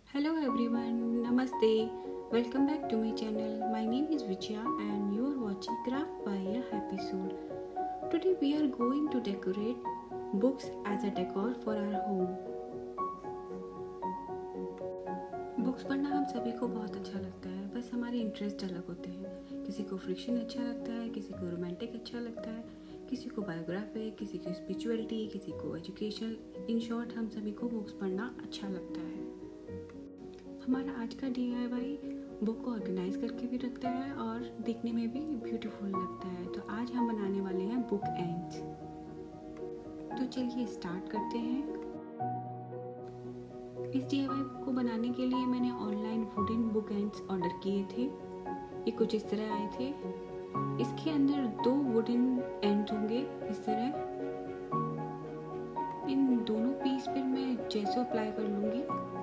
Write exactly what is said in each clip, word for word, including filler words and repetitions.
Hello everyone, Namaste. Welcome back to my channel. My name is Vichya and you are watching Craft by a episode. Today we are going to decorate books as a decor for our home. Books पढ़ना हम सभी को बहुत अच्छा लगता है, बस हमारे इंटरेस्ट अलग होते हैं। किसी को फ्रिक्शन अच्छा लगता है, किसी को रोमांटिक अच्छा लगता है, किसी को बायोग्राफी, किसी को स्पिरिचुअलिटी, किसी को एजुकेशनल। इन शॉर्ट हम सभी को बुक्स पढ़ना अच्छा लगता है। हमारा आज का डी आई वाई बुक को ऑर्गेनाइज करके भी रखता है और दिखने में भी ब्यूटीफुल लगता है। तो आज हम बनाने वाले हैं बुक एंड्स। तो चलिए स्टार्ट करते हैं। इस डी आई वाई को बनाने के लिए मैंने online wooden book ends order किए थे। ये कुछ इस तरह आए थे। इसके अंदर दो वुडन एंड होंगे इस तरह। इन दोनों पीस पर मैं जेसो अप्लाई कर लूँगी।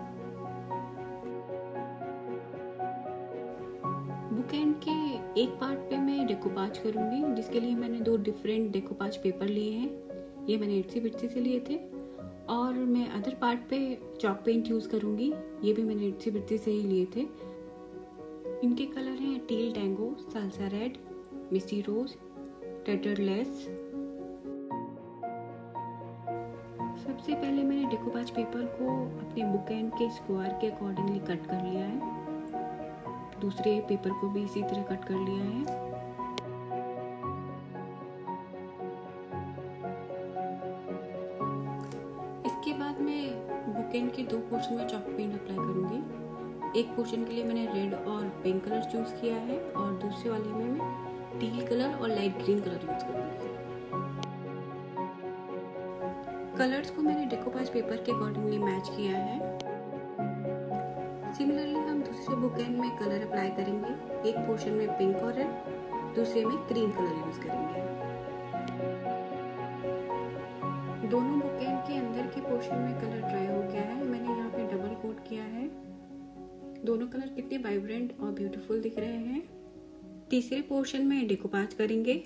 बुक एंड के एक पार्ट पे मैं डेकोपाज करूँगी, जिसके लिए मैंने दो डिफरेंट डेकोपाज पेपर लिए हैं। ये मैंने इट्सी बिट्सी से लिए थे। और मैं अदर पार्ट पे चॉक पेंट यूज़ करूँगी। ये भी मैंने इट्सी बिट्सी से ही लिए थे। इनके कलर हैं teal tango, salsa red, misty rose, टेटरलेस। सबसे पहले मैंने डेकोपाज पेपर को अपने बुक एंड के स्क्वायर के अकॉर्डिंगली कट कर लिया है। दूसरे पेपर को भी इसी तरह कट कर लिया है। इसके बाद मैं बुक एंड के दो पोर्शन में चॉक पेंट अप्लाई करूंगी। एक पोर्शन के लिए मैंने रेड और पिंक कलर चूज किया है और दूसरे वाले में मैं टील कलर और लाइट ग्रीन कलर यूज करूंगी। कलर्स को मैंने डेकोपाज पेपर के अकॉर्डिंगली मैच किया है। सिमिलरली हम दूसरे बुक एंड में कलर अप्लाई करेंगे। एक पोर्शन में पिंक और रेड, दूसरे में क्रीम कलर यूज करेंगे। दोनों बुक एंड के अंदर के पोर्शन में कलर ड्राई हो गया है। मैंने यहाँ पे डबल कोट किया है। दोनों कलर कितने वाइब्रेंट और ब्यूटीफुल दिख रहे हैं। तीसरे पोर्शन में डेकोपाज करेंगे।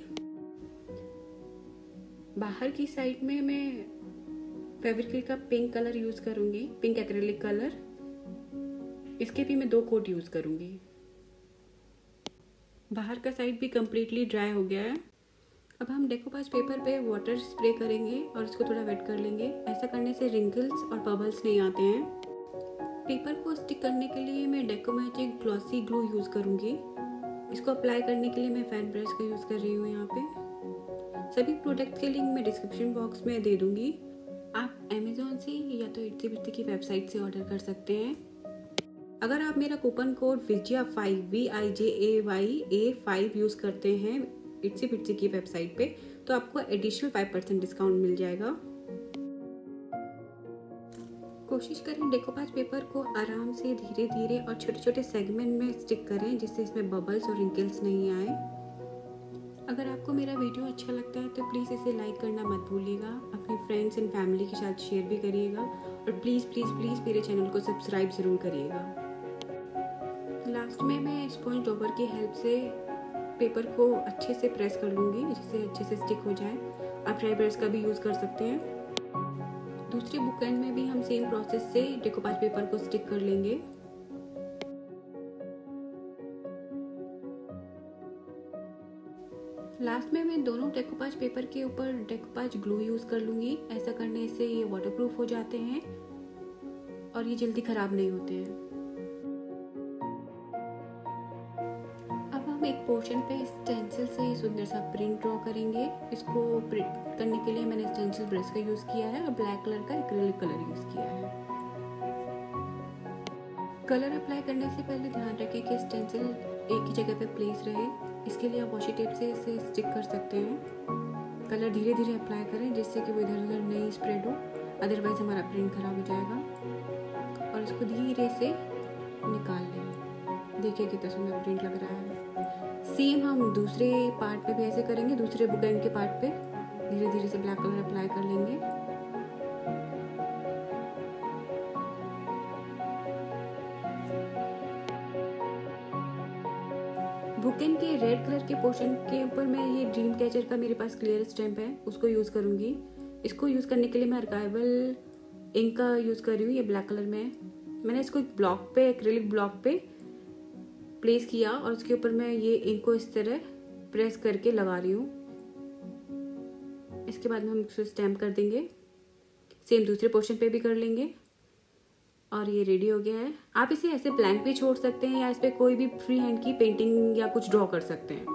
बाहर की साइड में मैं फेविक्रिल का पिंक कलर यूज करूंगी, पिंक एक्रेलिक कलर। इसके भी मैं दो कोट यूज करूंगी। बाहर का साइड भी कंप्लीटली ड्राई हो गया है। अब हम डेकोपाज पेपर पे वाटर स्प्रे करेंगे और इसको थोड़ा वेट कर लेंगे। ऐसा करने से रिंकल्स और बबल्स नहीं आते हैं। पेपर को स्टिक करने के लिए मैं डेकोमैजिक ग्लॉसी ग्लू यूज करूंगी। इसको अप्लाई करने के लिए मैं फैन ब्रश का यूज कर रही हूँ। यहाँ पे सभी प्रोडक्ट के लिंक मैं डिस्क्रिप्शन बॉक्स में दे दूंगी। आप अमेजोन से या तो इट्सी बिट्सी की वेबसाइट से ऑर्डर कर सकते हैं। अगर आप मेरा coupon code Vijaya five V I J A Y A five use करते हैं इट्सी बिट्सी की वेबसाइट पे, तो आपको एडिशनल फाइव परसेंट डिस्काउंट मिल जाएगा। कोशिश करें डेकोपाज पेपर को आराम से धीरे धीरे और छोटे छोटे सेगमेंट में स्टिक करें, जिससे इसमें बबल्स और रिंकल्स नहीं आए। अगर आपको मेरा वीडियो अच्छा लगता है तो प्लीज़ इसे लाइक करना मत भूलिएगा। अपने फ्रेंड्स एंड फैमिली के साथ शेयर भी करिएगा और प्लीज़ प्लीज़ प्लीज़ मेरे चैनल को सब्सक्राइब ज़रूर करिएगा। लास्ट में मैं स्पॉन्ज डॉबर की हेल्प से पेपर को अच्छे से प्रेस कर लूँगी, जिससे अच्छे से स्टिक हो जाए। आप ड्राई ब्रश का भी यूज़ कर सकते हैं। दूसरे बुक एंड में भी हम सेम प्रोसेस से डेकोपाज पेपर को स्टिक कर लेंगे। लास्ट में मैं दोनों डेकोपाज पेपर के ऊपर डेकोपाज ग्लू यूज़ कर लूँगी। ऐसा करने से ये वाटरप्रूफ हो जाते हैं और ये जल्दी ख़राब नहीं होते हैं। एक पोर्शन पे स्टेंसिल से सुंदर सा प्रिंट ड्रॉ करेंगे। इसको प्रिंट करने के लिए मैंने स्टेंसिल ब्रश का यूज किया है और ब्लैक कलर का एक्रिलिक कलर यूज किया है। कलर अप्लाई करने से पहले ध्यान रखें कि स्टेंसिल एक ही जगह पे प्लेस रहे। इसके लिए आप वॉशी टेप से इसे स्टिक कर सकते हैं। कलर धीरे धीरे अप्लाई करें, जिससे कि वो इधर उधर नहीं स्प्रेड हो, अदरवाइज हमारा प्रिंट खराब हो जाएगा। और इसको धीरे से निकाल लें। देखिए कितना सुंदर प्रिंट लग रहा है। सेम हम दूसरे पार्ट पे भी ऐसे करेंगे। दूसरे बुक एंड के पार्ट पे धीरे धीरे से ब्लैक कलर अप्लाई कर लेंगे। बुक एंड के रेड कलर के पोर्शन के ऊपर मैं ये ड्रीम कैचर का मेरे पास क्लियर स्टैम्प है, उसको यूज करूंगी। इसको यूज करने के लिए मैं आर्काइवल इंक का यूज कर रही हूँ। ये ब्लैक कलर में है। मैंने इसको एक ब्लॉक पे, एक्रिलिक ब्लॉक पे प्लेस किया और उसके ऊपर मैं ये इंक को इस तरह प्रेस करके लगा रही हूँ। इसके बाद में हम इसको स्टैम्प कर देंगे। सेम दूसरे पोर्शन पे भी कर लेंगे और ये रेडी हो गया है। आप इसे ऐसे ब्लैंक भी छोड़ सकते हैं या इस पे कोई भी फ्री हैंड की पेंटिंग या कुछ ड्रॉ कर सकते हैं।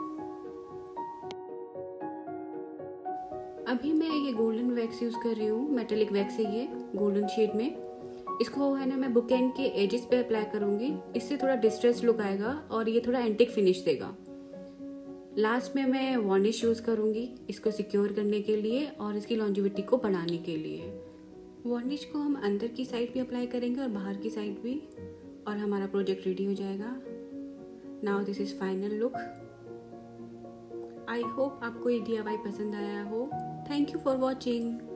अभी मैं ये गोल्डन वैक्स यूज कर रही हूँ, मेटेलिक वैक्स है ये गोल्डन शेड में। इसको है ना मैं बुक एंड के एजेस पे अप्लाई करूंगी, इससे थोड़ा डिस्ट्रेस लुक आएगा और ये थोड़ा एंटिक फिनिश देगा। लास्ट में मैं वार्निश यूज करूंगी इसको सिक्योर करने के लिए और इसकी लॉन्जिविटी को बढ़ाने के लिए। वार्निश को हम अंदर की साइड भी अप्लाई करेंगे और बाहर की साइड भी, और हमारा प्रोजेक्ट रेडी हो जाएगा। Now this is final look. I hope आपको ये डी आई वाई पसंद आया हो। Thank you for watching.